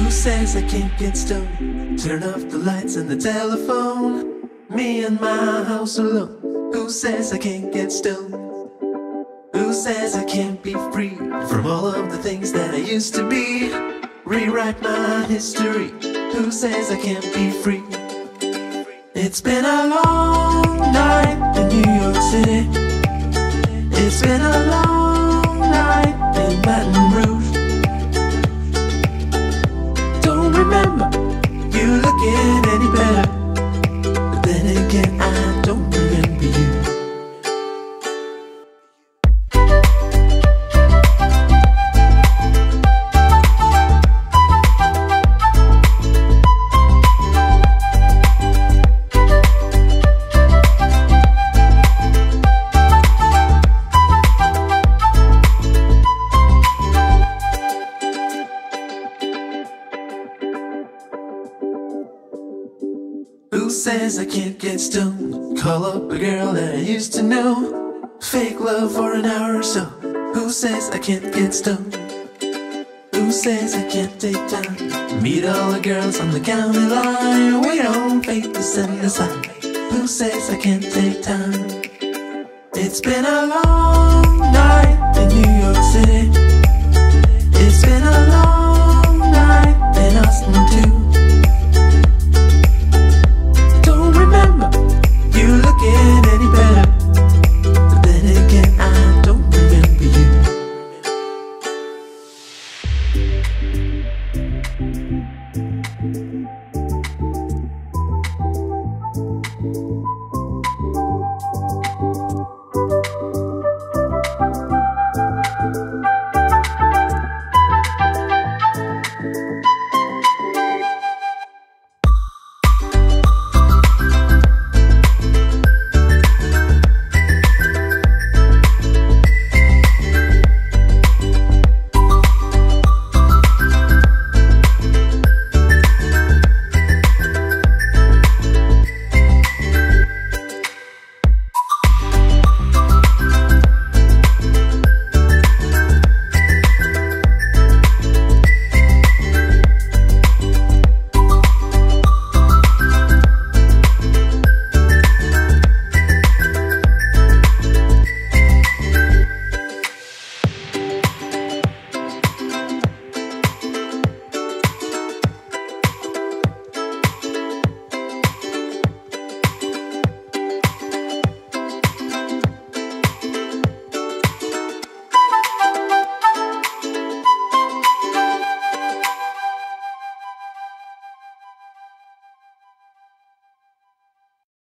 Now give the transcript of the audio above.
Who says I can't get stoned? Turn off the lights and the telephone. Me and my house alone. Who says I can't get stoned? Who says I can't be free from all of the things that I used to be? Rewrite my history. Who says I can't be free? It's been a long night in New York City. It's been a long night in Baton Rouge. Don't remember you looking any better, but then again I don't remember you. Who says I can't get stoned? Call up a girl that I used to know. Fake love for an hour or so. Who says I can't get stoned? Who says I can't take time? Meet all the girls on the county line. Wait on fate to send a sign. Who says I can't take time? It's been a long night